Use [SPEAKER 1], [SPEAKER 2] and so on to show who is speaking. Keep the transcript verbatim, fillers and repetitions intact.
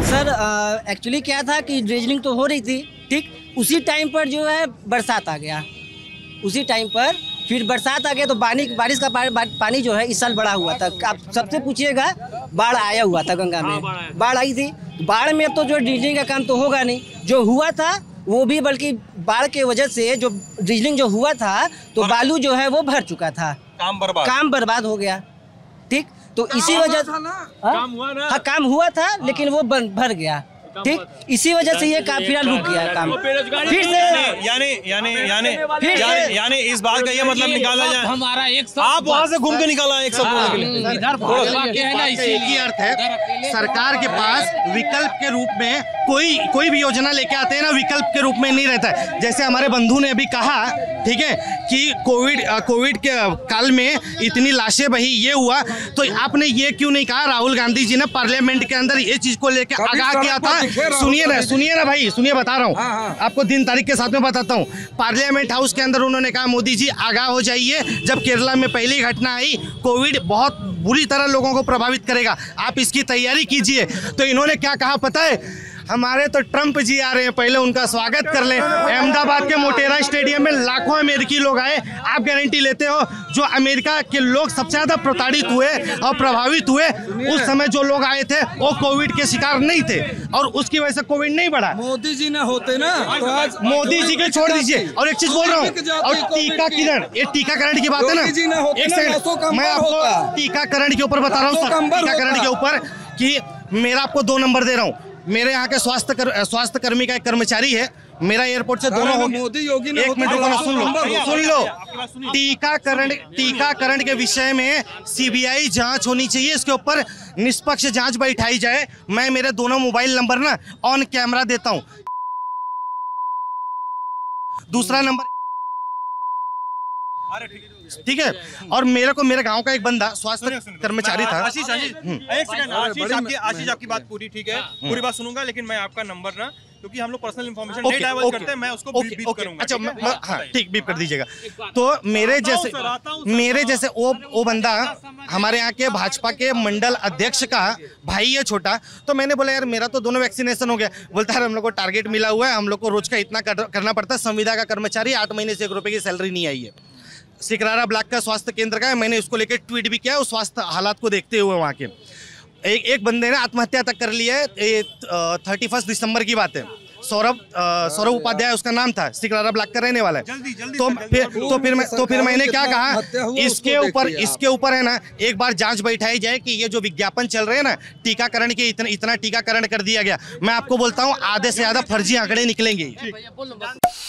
[SPEAKER 1] Sir actually क्या था कि ड्रेजनिंग तो हो रही थी, ठीक, उसी टाइम पर जो है बरसात आ गया। उसी टाइम पर फिर बरसात आ गया तो पानी बारिश का पानी जो है इस साल बढ़ा हुआ था। आप सबसे पूछिएगा, बाढ़ आया हुआ था गंगा में, बाढ़ आई थी। बाढ़ में तो जो ड्रेजनिंग का काम तो होगा नहीं, जो हुआ था वो भी, बल्कि बाढ़ के वजह से जो ड्रेजनिंग जो हुआ था तो बालू जो है वो भर चुका था, काम बर्बाद काम बर्बाद हो गया। ठीक, तो इसी वजह से काम हुआ ना, हाँ काम हुआ था लेकिन वो भर गया। ठीक, इसी वजह से ये काम फिलहाल रुक गया है काम। फिर से
[SPEAKER 2] यानी यानी यानी यानी इस बात का ये मतलब निकाला जाए, हमारा एक आप वहाँ से घूम के निकाला एक सब
[SPEAKER 3] इसी अर्थ है सरकार के पास विकल्प के रूप में कोई कोई भी योजना लेके आते हैं ना, विकल्प के रूप में नहीं रहता है। जैसे हमारे बंधु ने अभी कहा, ठीक है, कि कोविड कोविड के काल में इतनी लाशें बही, ये हुआ, तो आपने ये क्यों नहीं कहा? राहुल गांधी जी ने पार्लियामेंट के अंदर ये चीज को लेकर आगाह किया था। सुनिए ना सुनिए ना भाई, सुनिए, बता रहा हूँ, हाँ, हाँ। आपको दिन तारीख के साथ में बताता हूँ। पार्लियामेंट हाउस के अंदर उन्होंने कहा, मोदी जी आगाह हो जाइए, जब केरला में पहली घटना आई, कोविड बहुत बुरी तरह लोगों को प्रभावित करेगा, आप इसकी तैयारी कीजिए। तो इन्होंने क्या कहा पता है? हमारे तो ट्रंप जी आ रहे हैं, पहले उनका स्वागत कर लें। अहमदाबाद के मोटेरा स्टेडियम में लाखों अमेरिकी लोग आए। आप गारंटी लेते हो जो अमेरिका के लोग सबसे ज्यादा प्रताड़ित हुए और प्रभावित हुए, उस समय जो लोग आए थे वो कोविड के शिकार नहीं थे और उसकी वजह से कोविड नहीं बढ़ा।
[SPEAKER 4] मोदी जी ने होते ना तो आज
[SPEAKER 3] मोदी जी के छोड़ दीजिए। और एक चीज बोल रहा हूँ, और टीकाकरण, ये टीकाकरण की बात है ना, एक सेकंड मैं आपको टीकाकरण के ऊपर बता रहा हूँ, टीकाकरण के ऊपर कि मेरा आपको दो नंबर दे रहा हूँ। मेरे यहाँ के स्वास्थ्य कर, स्वास्थ्य कर्मी का एक कर्मचारी है, मेरा एयरपोर्ट से दोनों हो गए।
[SPEAKER 4] मोदी योगी ने
[SPEAKER 3] एक मिनट रुको, सुन लो सुन लो टीकाकरण टीकाकरण के विषय में सीबीआई जांच होनी चाहिए, इसके ऊपर निष्पक्ष जांच बैठाई जाए। मैं मेरे दोनों मोबाइल नंबर ना ऑन कैमरा देता हूँ। दूसरा नंबर, ठीक है, और मेरे को मेरे गांव का एक बंदा स्वास्थ्य कर्मचारी था।
[SPEAKER 2] आशीष आशीष एक सेकंड, आशीष आपकी आशीष आपकी बात पूरी ठीक है, पूरी बात सुनूंगा, लेकिन मैं आपका नंबर ना, क्योंकि हम लोग पर्सनल इंफॉर्मेशन नहीं डाइवर्ट करते हैं, मैं उसको बीप बीप करूंगा।
[SPEAKER 3] अच्छा, हाँ ठीक, बीप कर दीजिएगा। तो मेरे जैसे मेरे जैसे वो वो बंदा हमारे यहाँ के भाजपा के मंडल अध्यक्ष का भाई है छोटा, तो मैंने बोला यार मेरा तो दोनों वैक्सीनेशन हो गया। बोलता है हम लोग को टारगेट मिला हुआ है, हम लोग को रोज का इतना करना पड़ता है, संविदा का कर्मचारी, आठ महीने से एक रुपए की सैलरी नहीं आई है। सिकरारा ब्लॉक का स्वास्थ्य केंद्र का है, मैंने उसको लेकर ट्वीट भी किया उस स्वास्थ्य हालात को देखते हुए। वहाँ के एक एक बंदे ने आत्महत्या तक कर लिया है, थर्टी फर्स्ट दिसंबर की बात है। सौरभ सौरभ उपाध्याय उसका नाम था, सिकरारा ब्लॉक का रहने वाला है। जल्दी, जल्दी, तो फिर तो फिर मैं तो फिर मैंने क्या कहा, इसके ऊपर इसके ऊपर है ना एक बार जांच बैठाई जाए कि ये जो विज्ञापन चल रहे हैं ना टीकाकरण के, इतना इतना टीकाकरण कर दिया गया, मैं आपको बोलता हूँ आधे से ज्यादा फर्जी आंकड़े निकलेंगे।